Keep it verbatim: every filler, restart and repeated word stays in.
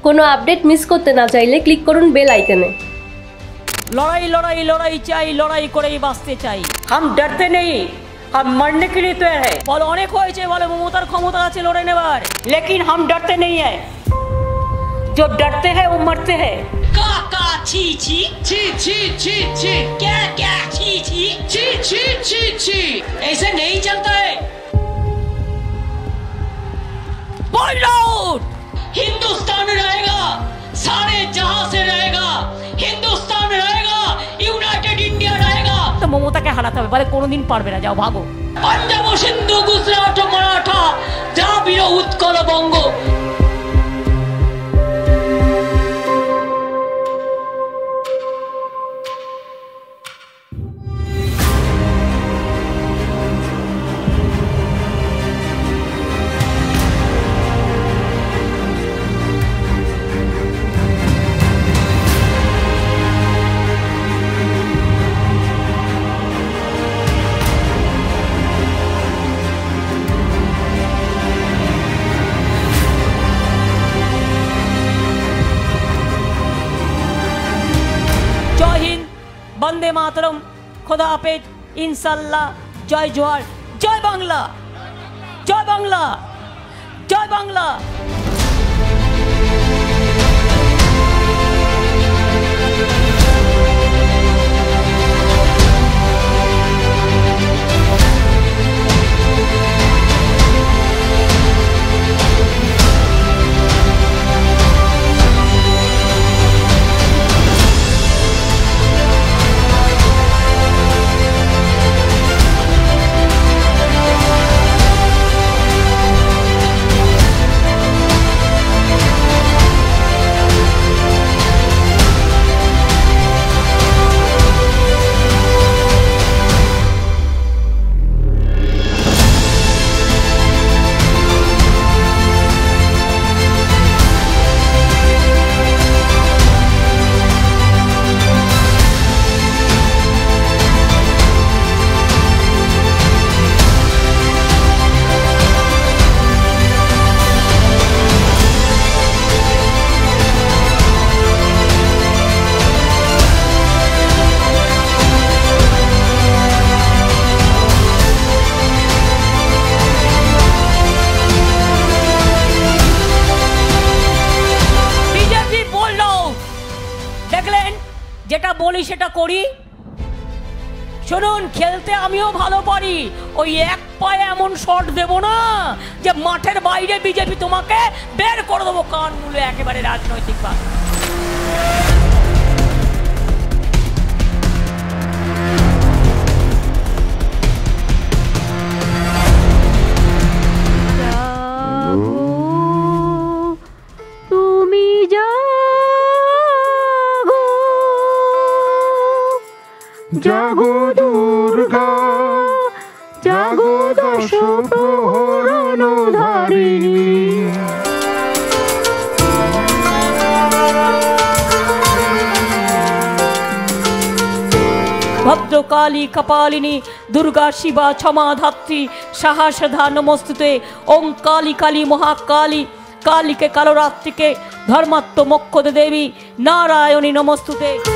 কোনো update miss করতে না চাইলে ক্লিক করুন বেল আইকনে। লড়াই লড়াই লড়াই চাই, লড়াই করেই বাঁচতে চাই। हम डरते नहीं, हम मरने के लिए तैयार है। বলো অনেক হয়েছে, বলো মমতার ক্ষমতা আছে লড়ে নেবার, लेकिन हम डरते नहीं है। जो डरते हैं वो मरते हैं। का का छी छी छी छी छी छी क्या क्या छी छी छी छी छी छी ऐसे नहीं चलता है। बोल आउट। हिंदुस्तान रहेगा, सारे जहां से रहेगा। हिंदुस्तान रहेगा, यूनाइटेड इंडिया रहेगा। तो মমতাকে হারাতে হবে, বলে কোনোদিন পারবে না, যাও ভাগো। পাঞ্জাব সিন্ধু গুজরাট মারাঠা দ্রাবিড় উৎকল বঙ্গ। বন্দে মাতরম, খোদা হাফেজ, ইনশাল্লাহ, জয় জোহার, জয় বাংলা, জয় বাংলা, জয় বাংলা। যেটা বলি সেটা করি। শুনুন, খেলতে আমিও ভালো পারি, ওই এক পায়ে এমন শট দেব না যে মাঠের বাইরে বিজেপি তোমাকে বের করে দেবো কান মুলে একেবারে রাজনৈতিকভাবে। তুমি যা জাগো দুর্গা, জাগো দশ প্রহরণধারিণী। ভদ্রকালী কপালিনী দুর্গা শিবা ক্ষমা ধাত্রী সাহসধা নমস্তুতে। ওং কালী কালী মহাকালী কালীকে কালরাত্রিকে ধর্মাত্ম মোক্ষদে দেবী নারায়ণী নমস্তুতে।